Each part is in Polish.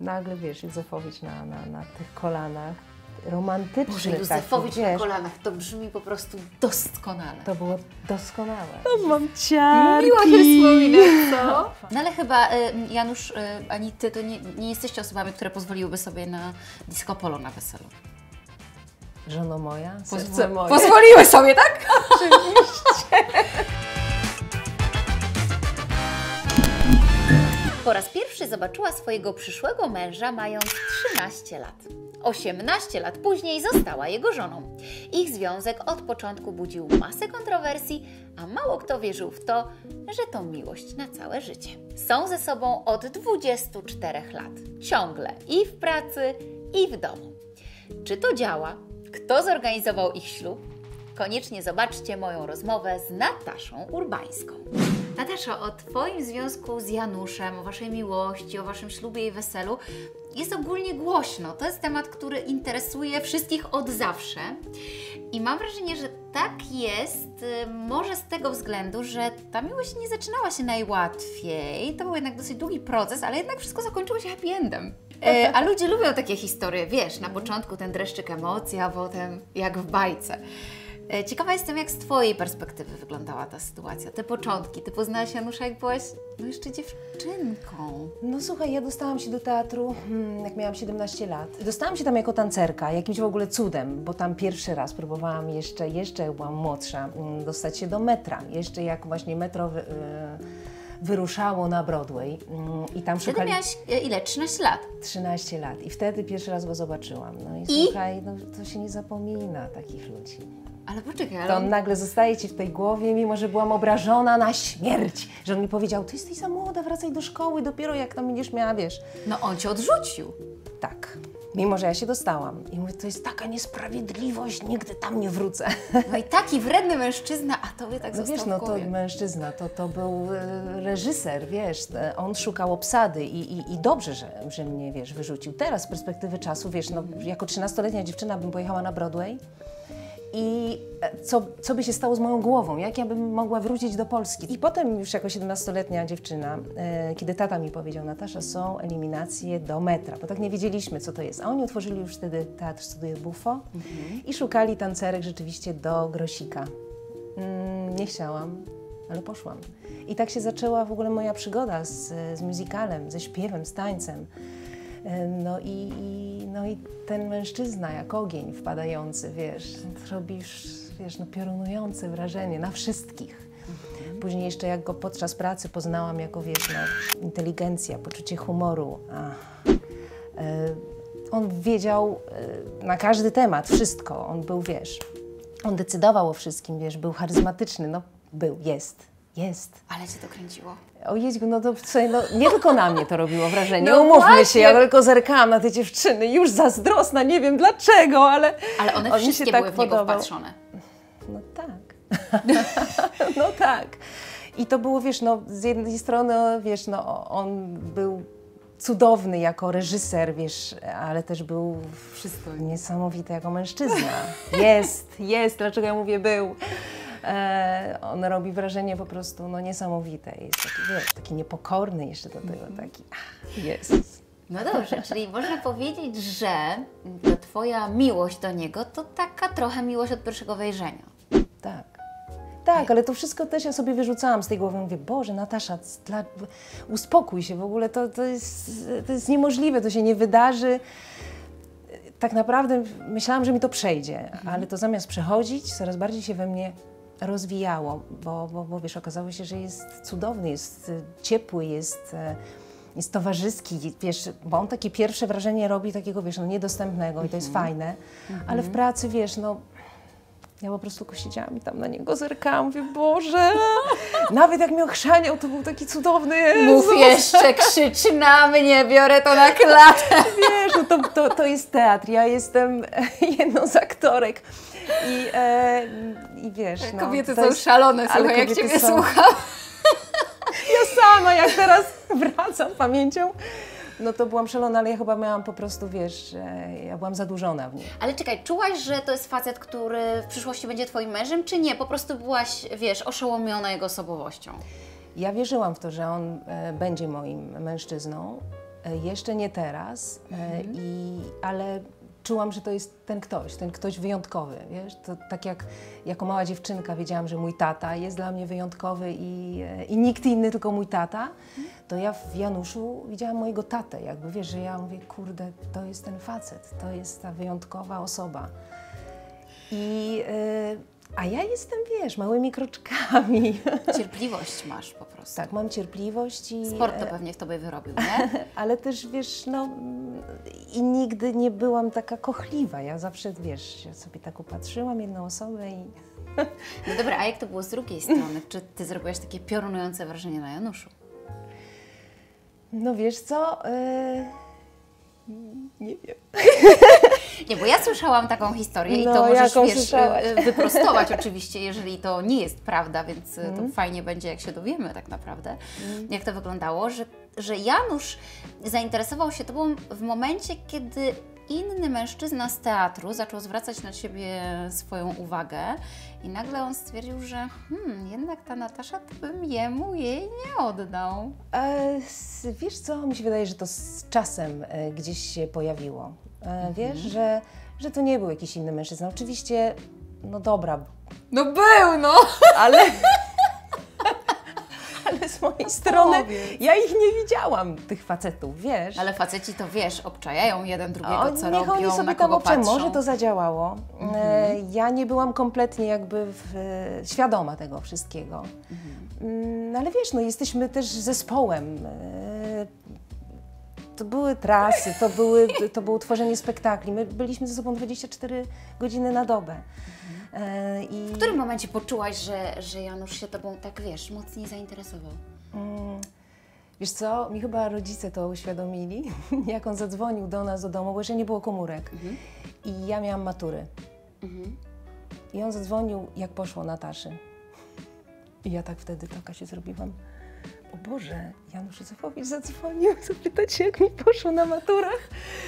nagle, wiesz, Józefowicz na tych kolanach, romantyczny. Boże, Józefowicz na kolanach, to brzmi po prostu doskonale. To było doskonałe. No, mam ciarki. Miło się wspominać, co? No ale chyba Janusz, ani Ty to nie jesteście osobami, które pozwoliłyby sobie na disco polo na weselu. Żono moja, serce moje. Pozwoliły sobie, tak? Oczywiście. Po raz pierwszy zobaczyła swojego przyszłego męża mając 13 lat. 18 lat później została jego żoną. Ich związek od początku budził masę kontrowersji, a mało kto wierzył w to, że to miłość na całe życie. Są ze sobą od 24 lat. Ciągle i w pracy, i w domu. Czy to działa? Kto zorganizował ich ślub? Koniecznie zobaczcie moją rozmowę z Nataszą Urbańską. Natasza, o Twoim związku z Januszem, o Waszej miłości, o Waszym ślubie i weselu jest ogólnie głośno. To jest temat, który interesuje wszystkich od zawsze. I mam wrażenie, że tak jest może z tego względu, że ta miłość nie zaczynała się najłatwiej. To był jednak dosyć długi proces, ale jednak wszystko zakończyło się happy endem. A ludzie lubią takie historie, wiesz, na początku ten dreszczyk emocji, a potem jak w bajce. Ciekawa jestem, jak z Twojej perspektywy wyglądała ta sytuacja, te początki. Ty poznałaś Janusza, jak byłaś jeszcze dziewczynką. No słuchaj, ja dostałam się do teatru, jak miałam 17 lat. Dostałam się tam jako tancerka, jakimś w ogóle cudem, bo tam pierwszy raz próbowałam jeszcze byłam młodsza, dostać się do metra. Jeszcze jak właśnie metro wyruszało na Broadway i tam Wtedy szukali... miałaś ile? 13 lat? 13 lat i wtedy pierwszy raz go zobaczyłam. No i słuchaj, no, to się nie zapomina takich ludzi. Ale poczekaj, ale... To on nagle zostaje Ci w tej głowie, mimo że byłam obrażona na śmierć. Że on mi powiedział, Ty jesteś za młoda, wracaj do szkoły, dopiero jak tam będziesz miała, wiesz. No on Cię odrzucił. Tak. Mimo że ja się dostałam. I mówię, to jest taka niesprawiedliwość, nigdy tam nie wrócę. No i taki wredny mężczyzna, a Tobie tak został wiesz, no w głowie. to mężczyzna, to był reżyser, wiesz, on szukał obsady i dobrze, że mnie, wiesz, wyrzucił. Teraz z perspektywy czasu, wiesz, no jako 13-letnia dziewczyna bym pojechała na Broadway. I co by się stało z moją głową? Jak ja bym mogła wrócić do Polski? I potem już jako 17-letnia dziewczyna, kiedy tata mi powiedział, Natasza, są eliminacje do metra, bo tak nie wiedzieliśmy, co to jest. A oni otworzyli już wtedy Teatr Studio Buffo i szukali tancerek rzeczywiście do Grosika. Nie chciałam, ale poszłam. I tak się zaczęła w ogóle moja przygoda z musicalem, ze śpiewem, z tańcem. No i ten mężczyzna jak ogień wpadający, wiesz, robisz, wiesz, no piorunujące wrażenie na wszystkich. Później jeszcze jak go podczas pracy poznałam jako, wiesz, no, inteligencja, poczucie humoru. On wiedział na każdy temat wszystko, on był, wiesz, on decydował o wszystkim, wiesz, był charyzmatyczny, no jest. Ale Cię to kręciło. O Jeźku, no to słuchaj, no, nie tylko na mnie to robiło wrażenie, No umówmy właśnie. się, ja tylko zerkałam na te dziewczyny, już zazdrosna, nie wiem dlaczego, ale one on mi wszystkie się były tak w niego podobał. wpatrzone. No tak, no tak. I to było, wiesz, no z jednej strony, wiesz, no on był cudowny jako reżyser, wiesz, ale też był wszystko niesamowity jako mężczyzna. Jest, dlaczego ja mówię był. On robi wrażenie po prostu no, niesamowite. Jest taki, wiesz, taki niepokorny jeszcze do tego, taki jest. No dobrze, czyli można powiedzieć, że ta Twoja miłość do niego to taka trochę miłość od pierwszego wejrzenia. Tak, ale to wszystko też ja sobie wyrzucałam z tej głowy. Mówię, Boże, Natasza, uspokój się w ogóle, to jest niemożliwe, to się nie wydarzy. Tak naprawdę myślałam, że mi to przejdzie, ale to zamiast przechodzić, coraz bardziej się we mnie rozwijało, bo wiesz, okazało się, że jest cudowny, jest ciepły, jest towarzyski, wiesz, bo on takie pierwsze wrażenie robi takiego, wiesz, no niedostępnego i to jest fajne, ale w pracy, wiesz, no ja po prostu siedziałam i tam na niego zerkałam, mówię, Boże, nawet jak mnie ochrzaniał, to był taki cudowny Jezus. Mów jeszcze, krzycz na mnie, biorę to na klatę. Wiesz, no to jest teatr, ja jestem jedną z aktorek i wiesz, no. Kobiety są szalone, słuchaj, jak Ciebie słucham. Ja sama, jak teraz wracam pamięcią, no to byłam szalona, ale ja chyba miałam po prostu, wiesz, ja byłam zadłużona w nim. Ale czekaj, czułaś, że to jest facet, który w przyszłości będzie Twoim mężem, czy nie? Po prostu byłaś, wiesz, oszołomiona jego osobowością. Ja wierzyłam w to, że on będzie moim mężczyzną, Jeszcze nie teraz, ale czułam, że to jest ten ktoś wyjątkowy, wiesz? To tak jak jako mała dziewczynka wiedziałam, że mój tata jest dla mnie wyjątkowy i nikt inny, tylko mój tata, to ja w Januszu widziałam mojego tatę, jakby, wiesz, że ja mówię, kurde, to jest ten facet, to jest ta wyjątkowa osoba. A ja jestem, wiesz, małymi kroczkami. Cierpliwość masz po prostu. Tak, mam cierpliwość i... Sport to pewnie w tobie wyrobił, nie? Ale też, wiesz, no i nigdy nie byłam taka kochliwa. Ja zawsze, wiesz, ja sobie tak upatrzyłam jedną osobę i... No dobra, a jak to było z drugiej strony? Czy ty zrobiłaś takie piorunujące wrażenie na Januszu? No wiesz co, nie wiem. Nie, bo ja słyszałam taką historię i No, to możesz, jaką wiesz, słyszałaś? wyprostować oczywiście, jeżeli to nie jest prawda, więc to fajnie będzie, jak się dowiemy tak naprawdę, jak to wyglądało, że Janusz zainteresował się tobą w momencie, kiedy inny mężczyzna z teatru zaczął zwracać na ciebie swoją uwagę i nagle on stwierdził, że jednak ta Natasza, to bym jej nie oddał. Wiesz co, mi się wydaje, że to z czasem gdzieś się pojawiło. Wiesz, że to nie był jakiś inny mężczyzna. Oczywiście, no dobra. No był, no! Ale z mojej strony ja ich nie widziałam, tych facetów, wiesz. Ale faceci to, wiesz, obczajają jeden drugiego, co niech robią, oni sobie na tam kogo patrzą. może to zadziałało. Ja nie byłam kompletnie jakby świadoma tego wszystkiego. No ale wiesz, no jesteśmy też zespołem. To były trasy, to było tworzenie spektakli. My byliśmy ze sobą 24 godziny na dobę. W którym momencie poczułaś, że Janusz się tobą tak, wiesz, mocniej zainteresował? Wiesz co, mi chyba rodzice to uświadomili, jak on zadzwonił do nas do domu, bo jeszcze nie było komórek. I ja miałam matury. I on zadzwonił, jak poszło Nataszy. I ja tak wtedy taka się zrobiłam. O Boże, Janusz Józefowicz zadzwonił zapytać się, jak mi poszło na maturach.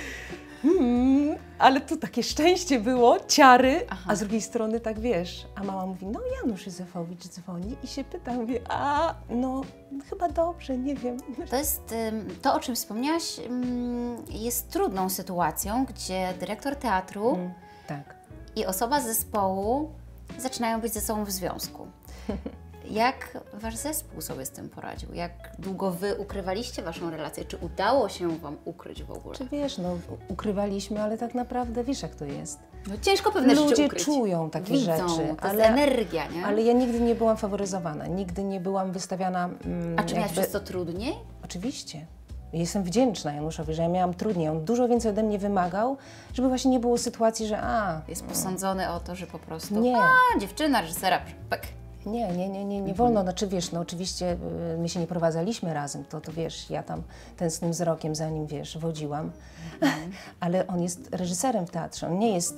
Ale tu takie szczęście było, ciary, a z drugiej strony tak wiesz, a mama mówi, no Janusz Józefowicz dzwoni i się pyta, mówię, no chyba dobrze, nie wiem. To jest, to o czym wspomniałaś, jest trudną sytuacją, gdzie dyrektor teatru Tak. i osoba z zespołu zaczynają być ze sobą w związku. Jak wasz zespół sobie z tym poradził? Jak długo wy ukrywaliście waszą relację? Czy udało się wam ukryć w ogóle? Czy wiesz, no ukrywaliśmy, ale tak naprawdę wiesz jak to jest. No ciężko pewne rzeczy Ludzie ukryć. czują takie Widzą, rzeczy. to jest energia, nie? Ale ja nigdy nie byłam faworyzowana, nigdy nie byłam wystawiana... A czy miałaś przez to trudniej? Oczywiście. Jestem wdzięczna Januszowi, że ja miałam trudniej. On dużo więcej ode mnie wymagał, żeby właśnie nie było sytuacji, że jest posądzony o to, że po prostu Nie. Dziewczyna reżysera, pek. Nie wolno. Znaczy wiesz, no oczywiście my się nie prowadzaliśmy razem, to wiesz, ja tam tęsknym wzrokiem za nim, wiesz, wodziłam, ale on jest reżyserem w teatrze, on nie jest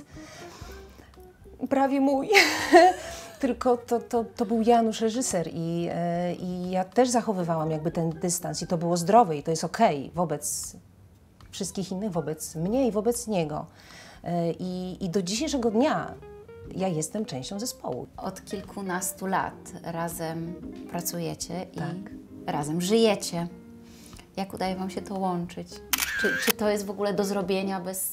prawie mój, tylko to był Janusz reżyser i ja też zachowywałam jakby ten dystans i to było zdrowe i to jest okej wobec wszystkich innych, wobec mnie i wobec niego. I do dzisiejszego dnia ja jestem częścią zespołu. Od kilkunastu lat razem pracujecie i Tak. razem żyjecie. Jak udaje wam się to łączyć? Czy to jest w ogóle do zrobienia bez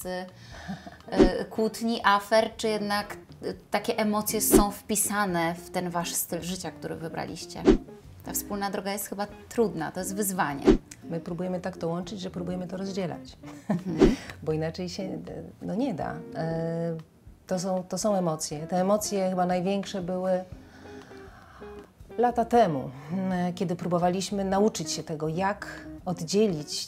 kłótni, afer, czy jednak takie emocje są wpisane w ten wasz styl życia, który wybraliście? Ta wspólna droga jest chyba trudna, to jest wyzwanie. My próbujemy tak to łączyć, że próbujemy to rozdzielać, bo inaczej się nie da. To są emocje. Te emocje chyba największe były lata temu, kiedy próbowaliśmy nauczyć się tego, jak oddzielić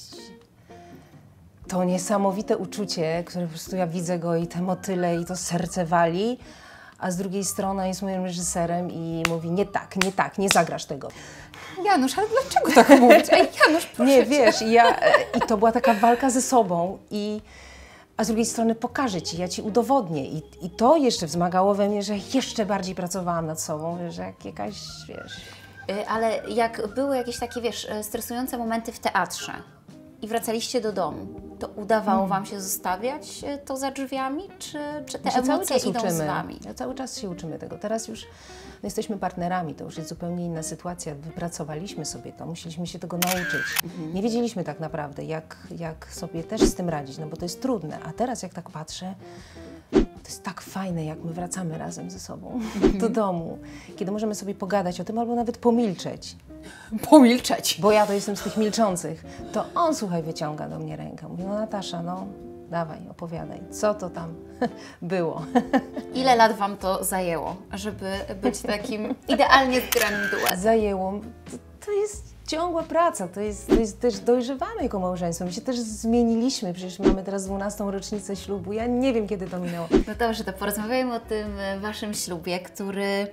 to niesamowite uczucie, które po prostu ja widzę go i te motyle i to serce wali, a z drugiej strony jest moim reżyserem i mówi nie tak, nie zagrasz tego. Janusz, ale dlaczego tak mówić? Ej, Janusz, proszę Nie, cię. wiesz, i to była taka walka ze sobą a z drugiej strony pokażę Ci, ja Ci udowodnię. I to jeszcze wzmagało we mnie, że jeszcze bardziej pracowałam nad sobą, że jak jakaś, wiesz... Ale jak były jakieś takie, wiesz, stresujące momenty w teatrze, i wracaliście do domu, to udawało Wam się zostawiać to za drzwiami, czy te My się cały emocje czas idą uczymy. z Wami? Cały czas się uczymy tego. Teraz już jesteśmy partnerami, to już jest zupełnie inna sytuacja. Wypracowaliśmy sobie to, musieliśmy się tego nauczyć. Nie wiedzieliśmy tak naprawdę, jak sobie też z tym radzić, no bo to jest trudne. A teraz jak tak patrzę, to jest tak fajne, jak my wracamy razem ze sobą do domu, kiedy możemy sobie pogadać o tym albo nawet pomilczeć. Pomilczeć. Bo ja to jestem z tych milczących. To on, słuchaj, wyciąga do mnie rękę. Mówi, no Natasza, no dawaj, opowiadaj, co to tam było. Ile lat Wam to zajęło, żeby być takim idealnie zgranym duetem? Zajęło. To jest ciągła praca, to jest też dojrzewamy jako małżeństwo. My się też zmieniliśmy, przecież mamy teraz 12. rocznicę ślubu. Ja nie wiem, kiedy to minęło. No dobrze, to porozmawiajmy o tym Waszym ślubie, który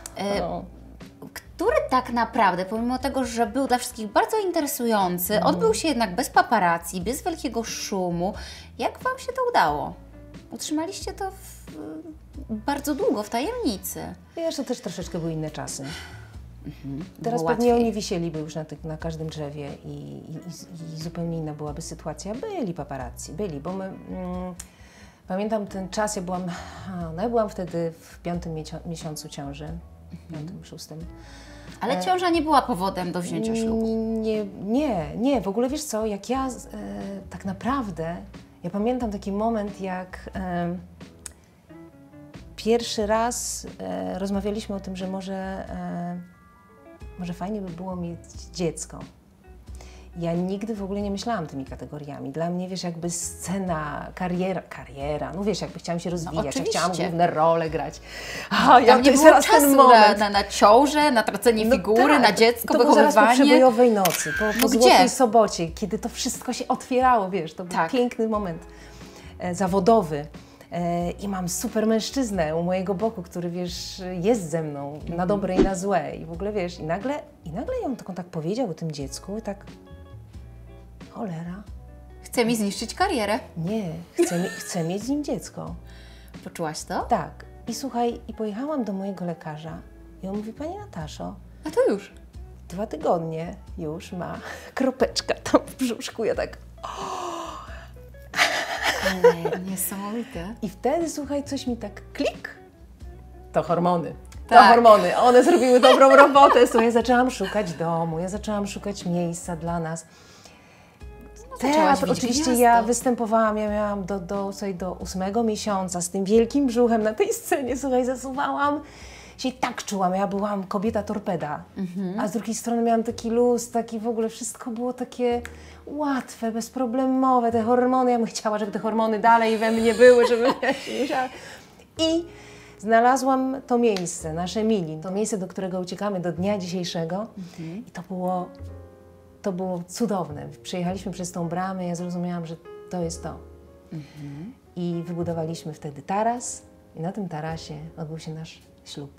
tak naprawdę, pomimo tego, że był dla wszystkich bardzo interesujący, odbył się jednak bez paparazzi, bez wielkiego szumu. Jak Wam się to udało? Utrzymaliście to bardzo długo w tajemnicy. Wiesz, to też troszeczkę były inne czasy. Teraz pewnie oni wisieliby już na każdym drzewie i zupełnie inna byłaby sytuacja. Byli paparazzi, bo my... pamiętam ten czas, ja byłam wtedy w 5. miesiącu ciąży, 5., 6. Ale ciąża nie była powodem do wzięcia ślubu. Nie, w ogóle wiesz co, jak ja tak naprawdę, ja pamiętam taki moment, jak pierwszy raz rozmawialiśmy o tym, że może fajnie by było mieć dziecko. Ja nigdy w ogóle nie myślałam tymi kategoriami. Dla mnie, wiesz, jakby scena, kariera, no wiesz, jakby chciałam się rozwijać, ja chciałam główne role grać. Tam nie było czasu na ciążę, na tracenie figury, na dziecko, to wychowywanie. To było zaraz po przebojowej nocy, po Złotej Sobocie, kiedy to wszystko się otwierało, wiesz, to był piękny moment zawodowy. I mam super mężczyznę u mojego boku, który, wiesz, jest ze mną na dobre i na złe. I w ogóle, wiesz, i nagle on tak powiedział o tym dziecku i tak, cholera. Chce mi zniszczyć karierę. Nie, chcę mieć z nim dziecko. Poczułaś to? Tak. I słuchaj, i pojechałam do mojego lekarza i on mówi, Pani Nataszo, a to już 2 tygodnie już ma kropeczka tam w brzuszku. Ja tak... Ale niesamowite. I wtedy, słuchaj, coś mi tak klik. To hormony. Tak. To hormony. One zrobiły dobrą robotę. Słuchaj, ja zaczęłam szukać domu, ja zaczęłam szukać miejsca dla nas. Teatr, oczywiście ja występowałam, ja miałam do 8. miesiąca z tym wielkim brzuchem na tej scenie, słuchaj, zasuwałam. Się tak czułam, ja byłam kobieta torpeda, a z drugiej strony miałam taki luz, taki w ogóle wszystko było takie łatwe, bezproblemowe, te hormony, ja bym chciała, żeby te hormony dalej we mnie były, żebym ja się nie musiała. I znalazłam to miejsce, nasze Mili, to miejsce, do którego uciekamy do dnia dzisiejszego i to było cudowne. Przejechaliśmy przez tą bramę, ja zrozumiałam, że to jest to. I wybudowaliśmy wtedy taras i na tym tarasie odbył się nasz ślub.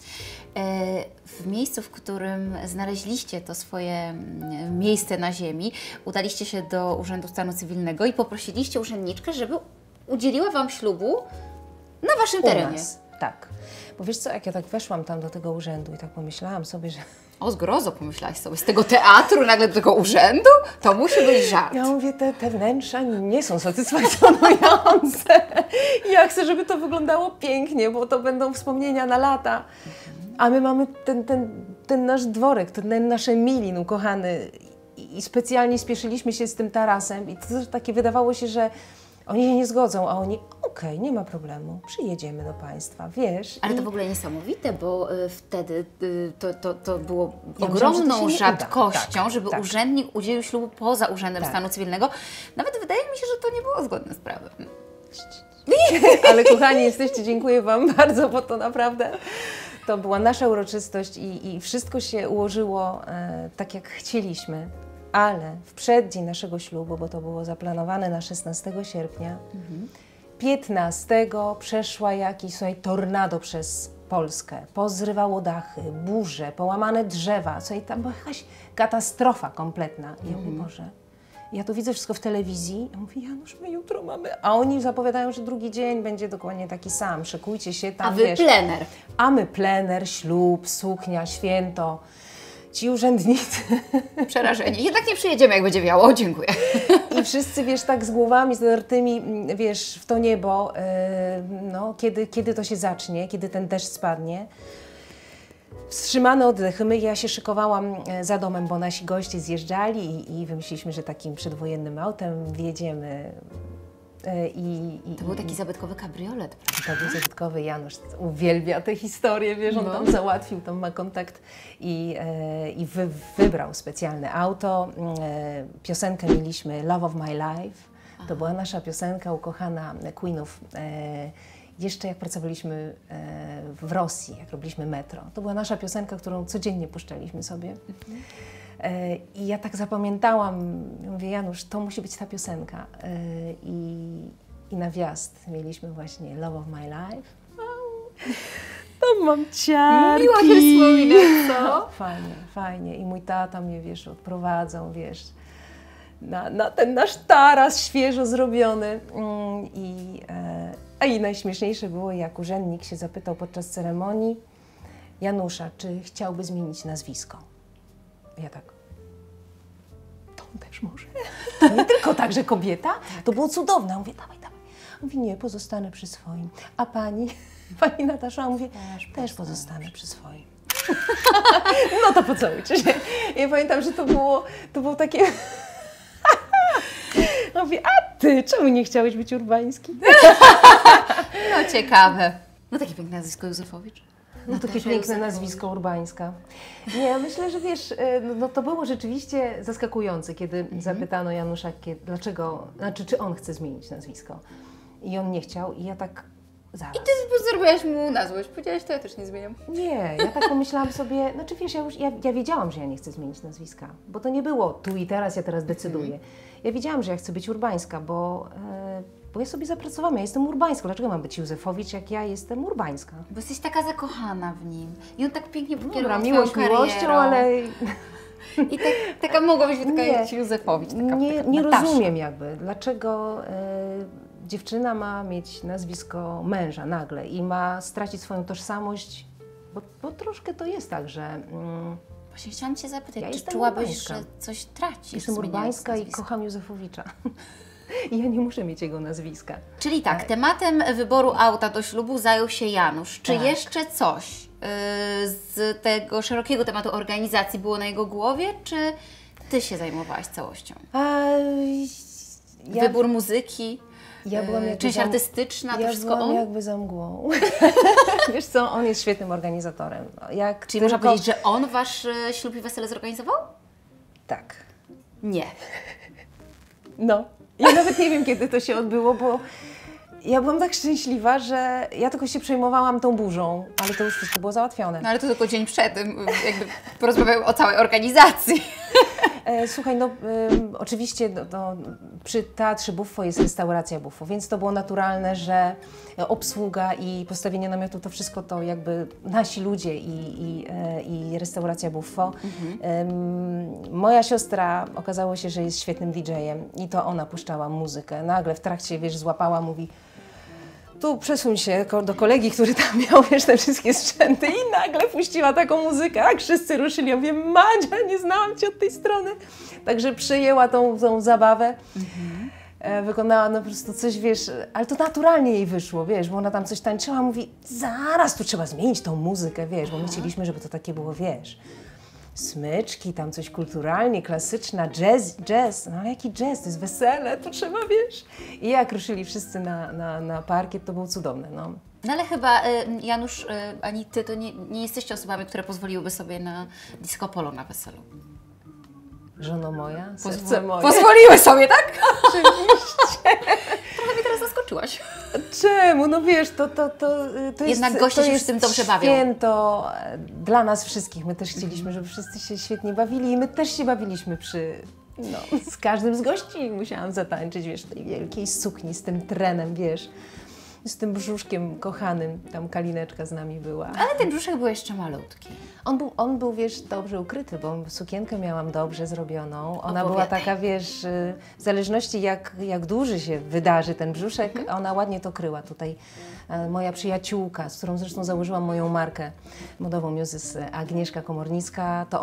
W miejscu, w którym znaleźliście to swoje miejsce na ziemi, udaliście się do Urzędu Stanu Cywilnego i poprosiliście urzędniczkę, żeby udzieliła Wam ślubu na Waszym terenie. Tak. Bo wiesz co, jak ja tak weszłam tam do tego urzędu i tak pomyślałam sobie, że... O zgrozo, pomyślałaś sobie, z tego teatru nagle do tego urzędu? To musi być żart. Ja mówię, te wnętrza nie są satysfakcjonujące. Ja chcę, żeby to wyglądało pięknie, bo to będą wspomnienia na lata. A my mamy ten nasz dworek, ten nasze Milin ukochany i specjalnie spieszyliśmy się z tym tarasem i to też takie wydawało się, że oni się nie zgodzą, a oni, okej, nie ma problemu, przyjedziemy do Państwa, wiesz. Ale to w ogóle niesamowite, bo wtedy to było ogromną rzadkością, żeby urzędnik udzielił ślubu poza Urzędem Stanu Cywilnego. Nawet wydaje mi się, że to nie było zgodne z prawem. Ale kochani jesteście, dziękuję Wam bardzo, bo to naprawdę... To była nasza uroczystość i wszystko się ułożyło tak, jak chcieliśmy. Ale w przeddzień naszego ślubu, bo to było zaplanowane na 16 sierpnia, 15 przeszła słuchaj, tornado przez Polskę. Pozrywało dachy, burze, połamane drzewa. Słuchaj, tam była jakaś katastrofa kompletna. I ja mówię, Boże, ja to widzę wszystko w telewizji. Ja mówię, Janusz, my jutro mamy... A oni zapowiadają, że drugi dzień będzie dokładnie taki sam. Szykujcie się tam, A wy plener. A my plener, ślub, suknia, święto. ci urzędnicy. Przerażeni. Jednak nie przyjedziemy, jak będzie wiało. Dziękuję. I wszyscy, wiesz, tak z głowami zadartymi, wiesz, w to niebo, no, kiedy to się zacznie, kiedy ten deszcz spadnie. Wstrzymane oddechy. Ja się szykowałam za domem, bo nasi goście zjeżdżali i wymyśliliśmy, że takim przedwojennym autem wjedziemy. To był taki zabytkowy kabriolet, prawda? To był zabytkowy. Janusz uwielbia tę historię, wiesz, on tam załatwił, tam ma kontakt i wybrał specjalne auto. Piosenkę mieliśmy Love of My Life. To była nasza piosenka ukochana Queenów. Jeszcze jak pracowaliśmy w Rosji, jak robiliśmy metro. To była nasza piosenka, którą codziennie puszczaliśmy sobie. I ja tak zapamiętałam, mówię, Janusz, to musi być ta piosenka. I na wjazd mieliśmy właśnie Love of My Life. To mam ciarki. Miło się wspomina, co? Fajnie, fajnie. I mój tata mnie, wiesz, odprowadzał, wiesz, na ten nasz taras świeżo zrobiony. I najśmieszniejsze było, jak urzędnik się zapytał podczas ceremonii Janusza, czy chciałby zmienić nazwisko. Ja tak, to on też może. To nie tylko tak, że kobieta. To było cudowne. Ja mówię, dawaj, dawaj. Mówi, nie, pozostanę przy swoim. A pani, pani Natasza, mówi, też pozostanę przy swoim. No to pocałujcie się. Ja pamiętam, że to było takie... Mówi, a ty, czemu nie chciałeś być Urbański? No ciekawe. No takie piękne nazwisko Józefowicz. No takie piękne nazwisko Urbańska. Nie, myślę, że wiesz, no to było rzeczywiście zaskakujące, kiedy zapytano Janusza, dlaczego, znaczy czy on chce zmienić nazwisko. I on nie chciał i ja tak zaraz. I ty zrobiłaś mu na złość. Powiedziałaś, to ja też nie zmieniam. Nie, ja tak pomyślałam sobie, znaczy wiesz, ja wiedziałam, że ja nie chcę zmienić nazwiska, bo to nie było tu i teraz, ja teraz decyduję. Ja wiedziałam, że ja chcę być Urbańska, bo ja sobie zapracowałam, ja jestem Urbańska. Dlaczego mam być Józefowicz, jak ja jestem Urbańska? Bo jesteś taka zakochana w nim. I on tak pięknie Dobra, pokierował miłość twoją miłością, karierą. ale I taka mogła być taka Nie. jak Józefowicz. Taka nie Natasza. rozumiem jakby, dlaczego dziewczyna ma mieć nazwisko męża nagle i ma stracić swoją tożsamość, bo troszkę to jest tak, że Właśnie chciałam Cię zapytać, Ja czy jestem czułabyś, Urbańska. że coś tracisz? jestem zmieniając Urbańska i nazwisko? kocham Józefowicza. I ja nie muszę mieć jego nazwiska. Czyli tak, tematem wyboru auta do ślubu zajął się Janusz. Czy Tak. jeszcze coś z tego szerokiego tematu organizacji było na jego głowie, czy Ty się zajmowałaś całością? Wybór muzyki, ja byłam jakby część za- artystyczna, to Ja wszystko byłam on? jakby za mgłą. Wiesz co, on jest świetnym organizatorem. Jak Czyli można tylko- powiedzieć, że on Wasz ślub i wesele zorganizował? Tak. Nie. No. Ja nawet nie wiem, kiedy to się odbyło, bo ja byłam tak szczęśliwa, że ja tylko się przejmowałam tą burzą, ale to już wszystko było załatwione. No ale to tylko dzień przed tym, jakby porozmawiamy o całej organizacji. Słuchaj, no oczywiście przy Teatrze Buffo jest restauracja Buffo, więc to było naturalne, że obsługa i postawienie namiotu, to wszystko to jakby nasi ludzie i restauracja Buffo. Moja siostra okazało się, że jest świetnym DJ-em i to ona puszczała muzykę. Nagle w trakcie, wiesz, złapała, mówi, tu przesuń się do kolegi, który tam miał, wiesz, te wszystkie sprzęty i nagle puściła taką muzykę, jak wszyscy ruszyli. Ja mówię, Madzia, nie znałam Cię od tej strony. Także przyjęła tą zabawę, wykonała no po prostu coś, wiesz, ale to naturalnie jej wyszło, wiesz, bo ona tam coś tańczyła, mówi, zaraz tu trzeba zmienić tą muzykę, wiesz, bo my chcieliśmy, żeby to takie było, wiesz, smyczki, tam coś kulturalnie, klasyczna, jazz, no ale jaki jazz, to jest wesele, to trzeba, wiesz. I jak ruszyli wszyscy na parkiet, to było cudowne, no. No ale chyba Janusz, ani Ty to nie jesteście osobami, które pozwoliłyby sobie na disco polo na weselu. Żono moja, serce moje. Pozwoliły sobie, tak? Oczywiście. Trochę mnie teraz zaskoczyłaś. Czemu? No wiesz, to jest... Jednak goście to się jest przy tym dobrze bawią. święto dla nas wszystkich. My też chcieliśmy, żeby wszyscy się świetnie bawili i my też się bawiliśmy z każdym z gości musiałam zatańczyć, wiesz, w tej wielkiej sukni z tym trenem, wiesz, z tym brzuszkiem kochanym. Tam Kalineczka z nami była. Ale ten brzuszek był jeszcze malutki. On był, wiesz, dobrze ukryty, bo sukienkę miałam dobrze zrobioną. Ona Opowiadaj. była taka, wiesz, w zależności jak duży się wydarzy ten brzuszek, ona ładnie to kryła. Tutaj moja przyjaciółka, z którą zresztą założyłam moją markę modową Muses, Agnieszka Komornicka, to ona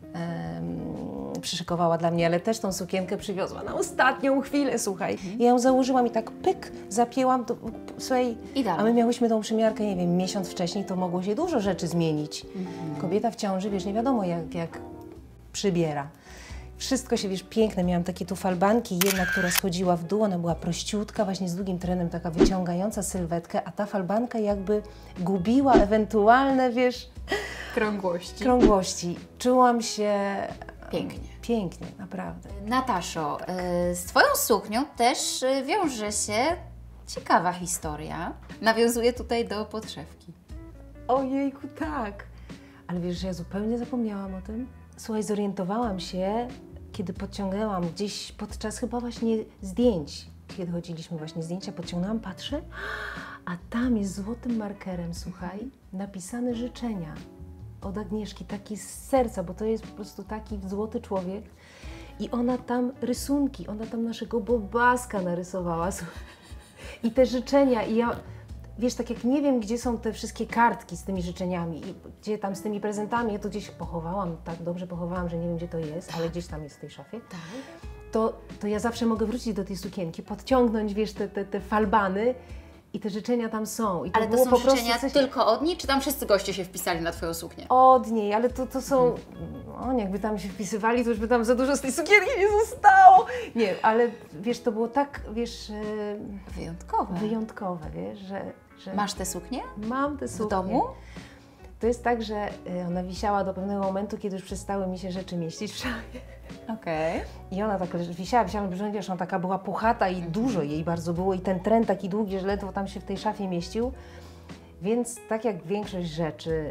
przyszykowała dla mnie, ale też tą sukienkę przywiozła na ostatnią chwilę, słuchaj. Ja ją założyłam i tak pyk, zapięłam, słuchaj, a my miałyśmy tą przymiarkę, nie wiem, miesiąc wcześniej, to mogło się dużo rzeczy zmienić. Kobieta w ciąży, wiesz, nie wiadomo jak przybiera. Wszystko się, wiesz, piękne. Miałam takie tu falbanki, jedna, która schodziła w dół, ona była prościutka, właśnie z długim trenem, taka wyciągająca sylwetkę, a ta falbanka jakby gubiła ewentualne, wiesz... Krągłości. Czułam się... Pięknie. Pięknie, naprawdę. Nataszo, z Twoją suknią też wiąże się ciekawa historia. Nawiązuję tutaj do podszewki. Ojejku, tak. Ale wiesz, że ja zupełnie zapomniałam o tym. Słuchaj, zorientowałam się, kiedy podciągnęłam gdzieś podczas chyba właśnie zdjęć, kiedy chodziliśmy właśnie zdjęcia, podciągnęłam, patrzę, a tam jest złotym markerem, słuchaj, napisane życzenia od Agnieszki, taki z serca, bo to jest po prostu taki złoty człowiek i ona tam rysunki, ona tam naszego Bobaska narysowała i te życzenia i ja... Wiesz, tak jak nie wiem, gdzie są te wszystkie kartki z tymi życzeniami i gdzie tam z tymi prezentami, ja to gdzieś pochowałam, tak dobrze pochowałam, że nie wiem, gdzie to jest, ale gdzieś tam jest w tej szafie, to ja zawsze mogę wrócić do tej sukienki, podciągnąć, wiesz, te falbany i te życzenia tam są. I to ale to było są po prostu życzenia tylko od niej, czy tam wszyscy goście się wpisali na Twoją suknię? Od niej, ale to są... Oni jakby tam się wpisywali, to już by tam za dużo z tej sukienki nie zostało. Nie, ale wiesz, to było tak, wiesz... Wyjątkowe, wiesz, że... Masz tę suknię? Mam tę suknię. W domu? To jest tak, że ona wisiała do pewnego momentu, kiedy już przestały mi się rzeczy mieścić w szafie. Okej. I ona tak wisiała, że wiesz, ona taka była puchata i dużo jej bardzo było i ten tren taki długi, że ledwo tam się w tej szafie mieścił. Więc tak jak większość rzeczy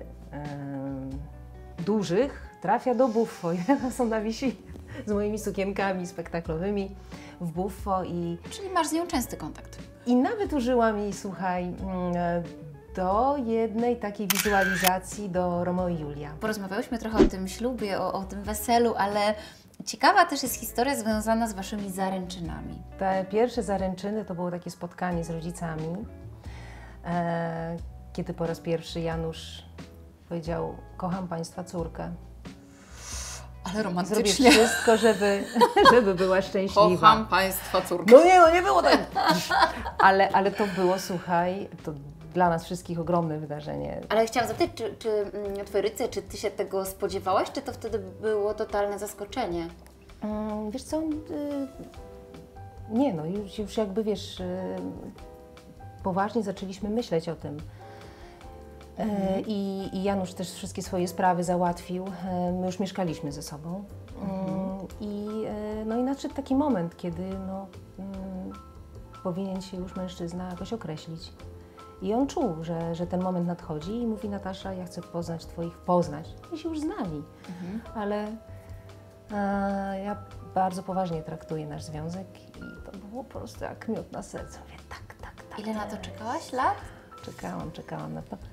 dużych trafia do buffo i teraz ona wisi z moimi sukienkami spektaklowymi w buffo i... Czyli masz z nią częsty kontakt. I nawet użyłam jej, słuchaj, do jednej takiej wizualizacji do Romeo i Julia. Porozmawiałyśmy trochę o tym ślubie, o tym weselu, ale ciekawa też jest historia związana z Waszymi zaręczynami. Te pierwsze zaręczyny to było takie spotkanie z rodzicami, kiedy po raz pierwszy Janusz powiedział: kocham Państwa córkę. Ale romantycznie. Zrobię wszystko, żeby była szczęśliwa. Kocham Państwa córkę. No nie było tak. Ale to było, słuchaj, to dla nas wszystkich ogromne wydarzenie. Ale chciałam zapytać, czy Twoje rodzice, czy Ty się tego spodziewałaś, czy to wtedy było totalne zaskoczenie? Wiesz co, nie no, już jakby wiesz, poważnie zaczęliśmy myśleć o tym. I Janusz też wszystkie swoje sprawy załatwił. My już mieszkaliśmy ze sobą. No i nadszedł taki moment, kiedy powinien się już mężczyzna jakoś określić. I on czuł, że ten moment nadchodzi i mówi: Natasza, ja chcę poznać. I się już znali. Ale ja bardzo poważnie traktuję nasz związek i to było po prostu jak miód na sercu. Mówię, tak. Ile na to czekałaś lat? Czekałam na to.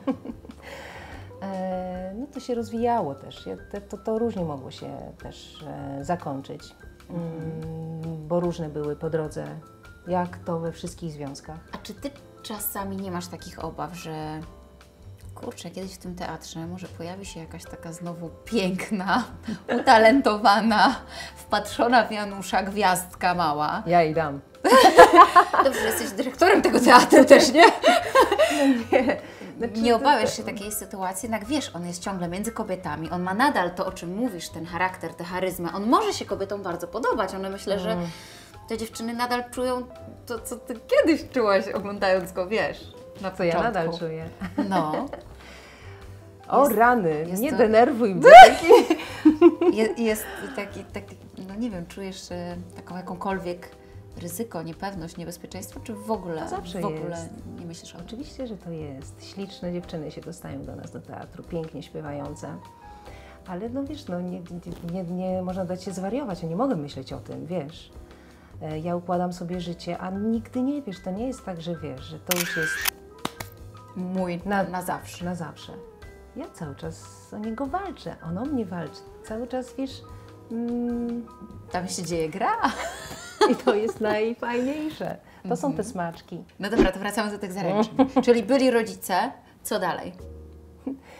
No to się rozwijało też. To różnie mogło się też zakończyć, bo różne były po drodze, jak to we wszystkich związkach. A czy Ty czasami nie masz takich obaw, że kurczę, kiedyś w tym teatrze może pojawi się jakaś taka znowu piękna, utalentowana, wpatrzona w Janusza gwiazdka mała? Ja jej dam. Dobrze, że jesteś dyrektorem tego teatru też, nie? Nie. Nie obawiasz się takiej sytuacji, jednak wiesz, on jest ciągle między kobietami, on ma nadal to, o czym mówisz, ten charakter, tę charyzmę, on może się kobietom bardzo podobać, one myślę, że te dziewczyny nadal czują to, co Ty kiedyś czułaś, oglądając go, wiesz, na co ja nadal czuję. No. O rany, nie to... denerwuj mnie. Jest taki, no nie wiem, czujesz taką jakąkolwiek ryzyko, niepewność, niebezpieczeństwo, czy w ogóle nie myślisz o tym? Oczywiście, że to jest. Śliczne dziewczyny się dostają do nas do teatru, pięknie śpiewające. Ale no wiesz, no nie można dać się zwariować, ja nie mogę myśleć o tym, wiesz. Ja układam sobie życie, a nigdy nie wiesz, to nie jest tak, że wiesz, że to już jest mój na zawsze. Na zawsze. Ja cały czas o niego walczę, on o mnie walczy. Cały czas, wiesz... Tam się dzieje gra. I to jest najfajniejsze. To są te smaczki. No dobra, to wracamy do tych zaręczyn. Czyli byli rodzice, co dalej?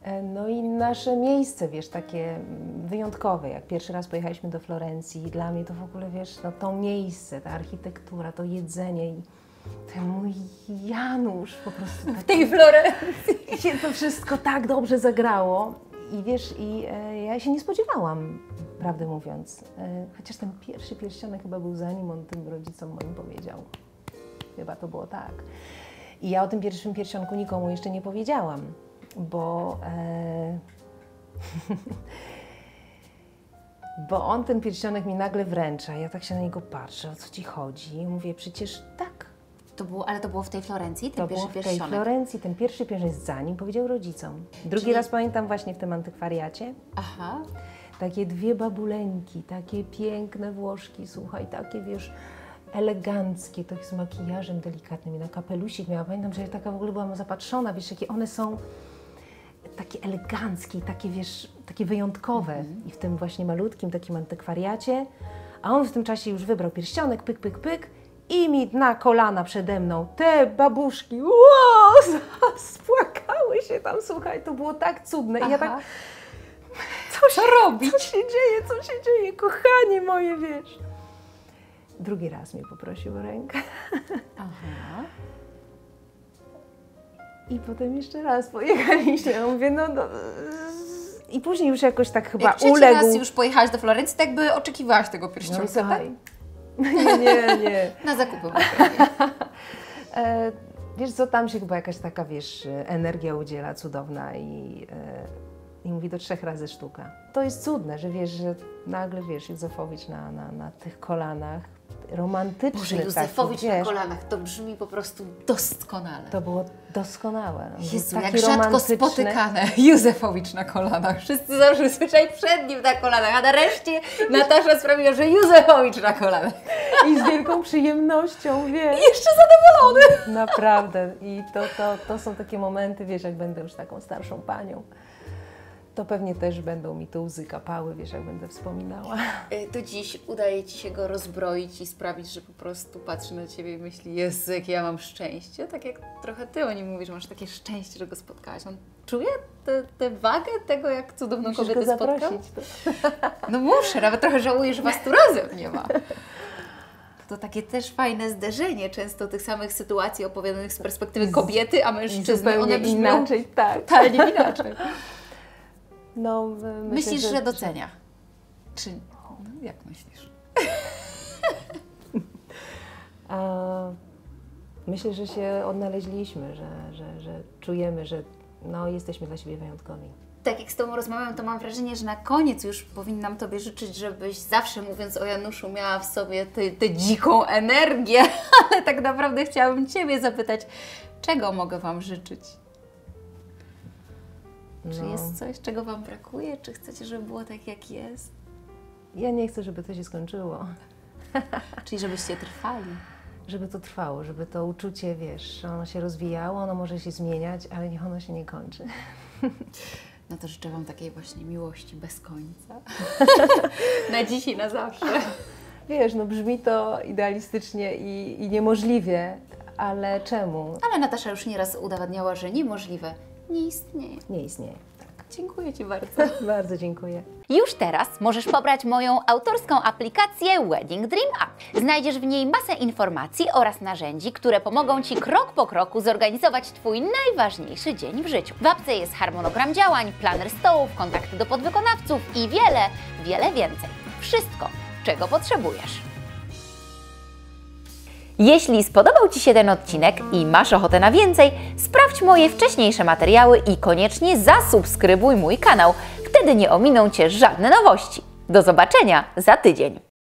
No i nasze miejsce, wiesz, takie wyjątkowe, jak pierwszy raz pojechaliśmy do Florencji, dla mnie to w ogóle, wiesz, no to miejsce, ta architektura, to jedzenie i ten mój Janusz po prostu W tej Florencji. się to wszystko tak dobrze zagrało i wiesz, ja się nie spodziewałam, prawdę mówiąc, chociaż ten pierwszy pierścionek chyba był zanim on tym rodzicom moim powiedział. Chyba to było tak. I ja o tym pierwszym pierścionku nikomu jeszcze nie powiedziałam, bo bo on ten pierścionek mi nagle wręcza. Ja tak się na niego patrzę, o co ci chodzi? I mówię, przecież tak. Ale to było w tej Florencji, ten To pierwszy było w tej pierścionek? Florencji, ten pierwszy pierścionek zanim powiedział rodzicom. Drugi raz pamiętam właśnie w tym antykwariacie. Aha. Takie dwie babuleńki, takie piękne Włoszki, słuchaj, takie wiesz, eleganckie, tak z makijażem delikatnym i na kapelusik miała. Pamiętam, że ja taka w ogóle byłam zapatrzona, wiesz, jakie one są takie eleganckie, takie wiesz, takie wyjątkowe. I w tym właśnie malutkim takim antykwariacie, a on w tym czasie już wybrał pierścionek, pyk, pyk, pyk i mi na kolana przede mną te babuszki, wow, spłakały się tam, słuchaj, to było tak cudne. I ja tak, co robić? Co się dzieje, kochanie moje, wiesz. Drugi raz mnie poprosił o rękę. Aha. I potem jeszcze raz pojechaliśmy. Ja mówię, no. I później już jakoś tak chyba Jak trzeci uległ. raz już pojechałaś do Florencji, tak by oczekiwałaś tego pierścionka, No i słuchaj. tak? Nie. Na zakupy. Wiesz co, tam się chyba jakaś taka, wiesz, energia udziela cudowna i mówi do 3 razy sztuka. To jest cudne, że wiesz, że nagle, wiesz, Józefowicz na tych kolanach, romantyczny Boże, Józefowicz taki, na wiesz, kolanach, to brzmi po prostu doskonale. to było doskonałe. No, Jezu, taki jak rzadko romantyczny. spotykane. Józefowicz na kolanach. Wszyscy zawsze słyszeli przed nim na kolanach, a nareszcie Natasza sprawiła, że Józefowicz na kolanach. I z wielką przyjemnością, wiesz. I jeszcze zadowolony. Naprawdę. I to są takie momenty, wiesz, jak będę już taką starszą panią, to pewnie też będą mi tu łzy kapały, wiesz, jak będę wspominała. To dziś udaje Ci się go rozbroić i sprawić, że po prostu patrzy na Ciebie i myśli, Jezu, jakie ja mam szczęście. Tak jak trochę Ty o nim mówisz, masz takie szczęście, że go spotkałaś. On czuje tę wagę tego, jak cudowną Musisz kobietę go spotkał? zaprosić. No muszę, nawet trochę żałuję, że Was tu razem nie ma. To takie też fajne zderzenie często tych samych sytuacji opowiadanych z perspektywy kobiety, a mężczyzny. Zupełnie One brzmią inaczej, tak. totalnie inaczej. No, myślę, Myślisz, że docenia? Czy jak myślisz? Myślę, że się odnaleźliśmy, że czujemy, że no, jesteśmy dla siebie wyjątkowi. Tak jak z Tobą rozmawiam, to mam wrażenie, że na koniec już powinnam Tobie życzyć, żebyś zawsze mówiąc o Januszu miała w sobie tę dziką energię, ale tak naprawdę chciałabym Ciebie zapytać, czego mogę Wam życzyć? Czy No. jest coś, czego Wam brakuje? Czy chcecie, żeby było tak, jak jest? Ja nie chcę, żeby to się skończyło. Czyli żebyście trwali. Żeby to trwało, żeby to uczucie, wiesz, ono się rozwijało, ono może się zmieniać, ale niech ono się nie kończy. No to życzę Wam takiej właśnie miłości bez końca. Na dziś i na zawsze. Wiesz, no brzmi to idealistycznie i niemożliwie, ale czemu? Ale Natasza już nieraz udowadniała, że niemożliwe nie istnieje. Nie istnieje. Dziękuję Ci bardzo. Bardzo dziękuję. Już teraz możesz pobrać moją autorską aplikację Wedding Dream App. Znajdziesz w niej masę informacji oraz narzędzi, które pomogą Ci krok po kroku zorganizować Twój najważniejszy dzień w życiu. W apce jest harmonogram działań, planer stołów, kontakty do podwykonawców i wiele więcej. Wszystko, czego potrzebujesz. Jeśli spodobał Ci się ten odcinek i masz ochotę na więcej, sprawdź moje wcześniejsze materiały i koniecznie zasubskrybuj mój kanał. Wtedy nie ominą Cię żadne nowości. Do zobaczenia za tydzień.